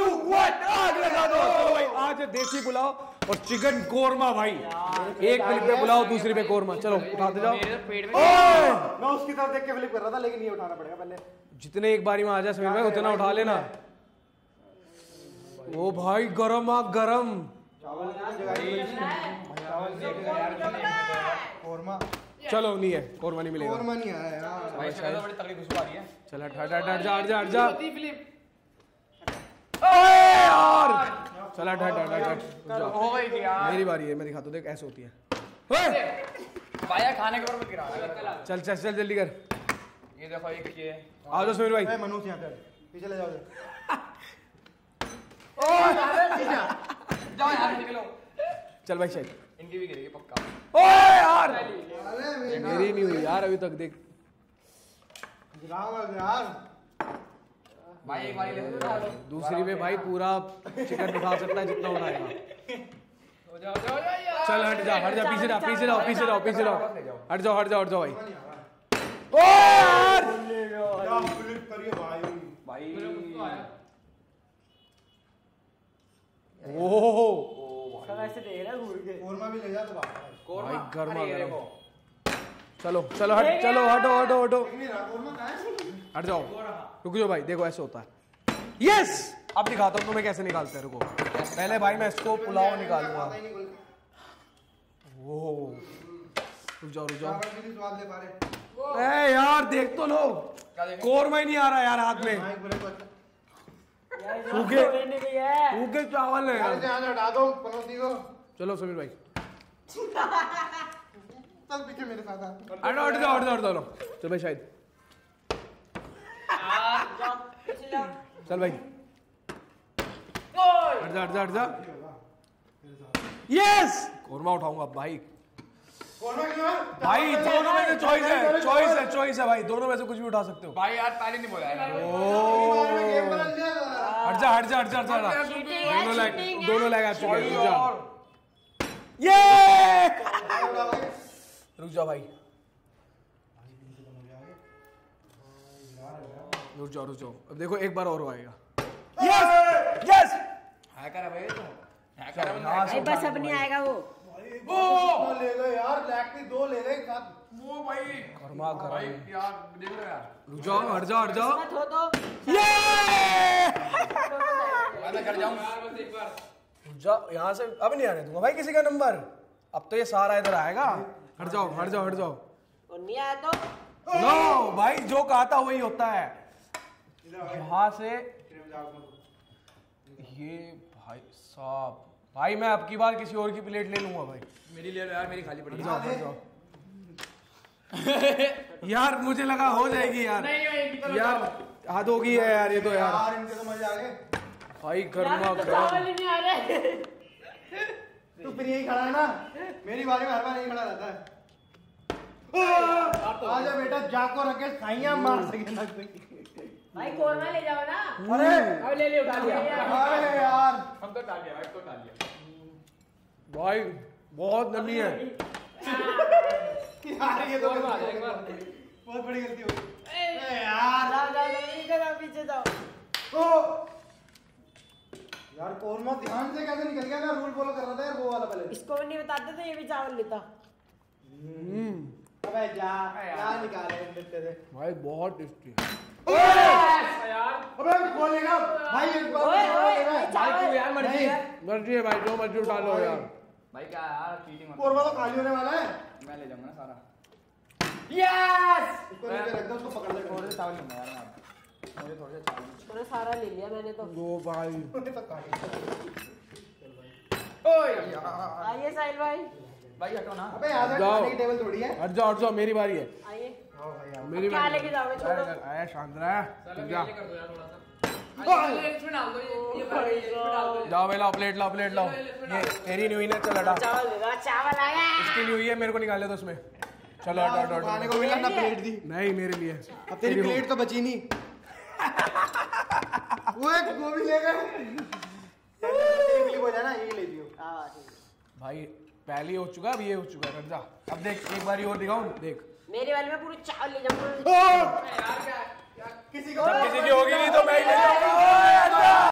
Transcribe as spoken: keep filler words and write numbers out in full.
One आग लगा दो। चलो भाई आज देसी पुलाव और चिकन कोरमा भाई, एक फ्लिप पे पुलाव दूसरी पे कोरमा। चलो उठाते जाओ। मैं उसकी तरफ देख के फ्लिप कर रहा था लेकिन ये उठाना पड़ेगा पहले। जितने एक बारी में आ जाए समीर भाई उतना उठा लेना। ओ भाई गरम आ गरम कोरमा। चलो नहीं है कोरमा, नहीं मिलेगा कोरमा नहीं आया यार भाई शायद बड़ी तगड़ी खुशबू आ रही है। चल हट हट हट जा हट जा हट जा। ओए यार चल हट हट हट हट जा। हो गई थी यार। मेरी बारी है, मैं दिखाता हूं देख ऐसे होती है। भाई खाने के ऊपर मत गिरा। चल चल चल जल्दी कर। ये देखो एक ये आ जाओ समीर भाई। मनु से यहाँ पीछे ले जाओ। जाओ यार निकलो। चल भाई शायद इनकी भी गिरेगी पक्का। ओए यार मेरी नहीं हुई यार अभी तक। देख यार भाई एक बार ले लो। दूसरी में भाई पूरा चिकन उठा सकता है जितना उठाएगा। हो जाओ जाओ यार। चल हट जा हट जा पीछे रहो पीछे रहो पीछे रहो पीछे रहो। हट जाओ हट जाओ हट जाओ भाई। ओ यार फ्लिप करिए भाई। भाई ओहो सब ऐसे देख रहा है घूर के। कोरमा भी ले जा तो बाहर। भाई गर्मा गर्म। चलो चलो हट चलो हटो हटो हटो नहीं रहा कोरमा कहाँ है? हट जाओ। रुक जाओ भाई देखो ऐसे होता है। यस अब दिखाता हूँ तुम्हें कैसे निकालते हैं। रुको पहले भाई मैं इसको पुलाव निकालूंगा। ओह रुक जाओ रुक जाओ। स्वाद ले पा रहे। ए यार देख तो लो कोरमा ही नहीं आ रहा यार हाथ में। सूखे सूखे चावल है यार। हटा दो पनौती को। चलो समीर भाई चल पीछे मेरे साथ आ। हटो हट जाओ हट जाओ हट जाओ। चल भाई शायद चल भाई हट जा हट जा हट जा। यस कोरमा उठाऊंगा भाई। कोरमा क्यों? भाई दोनों में से चॉइस है चॉइस है चॉइस है भाई। दोनों में से कुछ भी उठा सकते हो। भाई यार पहले नहीं बोला यार। गेम बदल दिया। हट जा हट जा हट जा हट जा। दोनों लैग दोनों लैग आ चुके हैं। रुक जा ये रुक जाओ भाई रुक जाओ रुक जाओ। अब देखो एक बार और आएगा। यस यस हैकर है भाई तो हैकर है भाई बस अब नहीं आएगा वो। वो ले गए यार लैग भी दो ले गए साथ। वो भाई गर्मा भाई गर्म। यार देख लो यार। रुक जाओ हट जाओ हट जाओ। मत हो तो ये मैं कर जाऊं यार बस एक बार। रुक जाओ यहाँ से अब नहीं आने दूंगा भाई किसी का नंबर। अब तो ये सारा इधर आएगा। हट जाओ हट जाओ हट जाओ। और नहीं आया तो नो भाई जो कहा था वही होता है। यहाँ से ये भाई साहब भाई मैं अब की बार किसी और की प्लेट ले लूंगा भाई। मेरी ले लो यार मेरी खाली पड़ी हट जाओ हट जाओ। यार मुझे लगा हो जाएगी यार। यार हद होगी है यार ये तो यार। यार इनके तो मजे आ गए। भाई गर्मा गर्म। चावल ही नहीं आ रहे। तू फिर यही खड़ा है ना। मेरी बारी में हर बार यही खड़ा रहता है। आजा बेटा जाको रखे साइयां मार सके ना कोई। भाई कोरमा ले जाओ ना। अरे अब ले ले उठा लिया। अरे यार हम तो डाल दिया भाई तो डाल दिया। भाई बहुत नमी है। यार ये तो बहुत बड़ी गलती हो गई यार। जाओ जाओ इधर आओ पीछे जाओ। ओ यार कोरमा ध्यान से कैसे निकल गया। मैं रूल फॉलो कर रहा था यार वो वाला पहले। इसको भी नहीं बताते तो ये भी चावल लेता। अबे जा क्या निकाले देते थे भाई बहुत टेस्टी है। यार अबे बोलेगा भाई एक बार ओए ओए भाई क्यों यार मर्जी है। मर्जी है भाई जो मर्जी उठा लो यार। भाई क्या यार चीटिंग मत। कोरमा तो खाली होने वाला है। मैं ले जाऊंगा ना सारा। यस इसको लेके रख दो उसको पकड़ ले। थोड़े से चावल लूंगा यार मैं। मुझे थोड़े से चावल। मैंने सारा ले लिया मैंने तो। दो भाई ओए यार आइए साहिल भाई। भाई हटो ना। अबे यार जाओ। खाने की टेबल थोड़ी है। हट जाओ हट जाओ मेरी बारी है। आइए आओ भाई आओ। मेरी क्या बारी लेके जाओगे छोड़ो। आया शांत रहा। जा कर दो यार थोड़ा सा। इसमें डाल दो ये ये इसमें डाल दो। जाओ भाई लाओ प्लेट लाओ प्लेट लाओ। ये तेरी नहीं हुई ना चल हटा। चावल दे दो चावल आ गया। इसकी नहीं हुई है मेरे को निकाले दो उसमें। चलो हटो हटो खाने हटो। को मिला ना प्लेट दी। नहीं मेरे लिए। अब तेरी प्लेट तो बची नहीं। वो एक गोभी ले गए। तेरी क्लिप हो जाए ना ये ले लियो। हां ठीक है। भाई पहले हो चुका अब ये हो चुका है। हट जा अब देख एक बारी और दिखाऊं देख। मेरे वाले में पूरी चावल ले जाऊंगा। यार क्या किसी को किसी की होगी नहीं तो मैं ही ले जाऊंगा।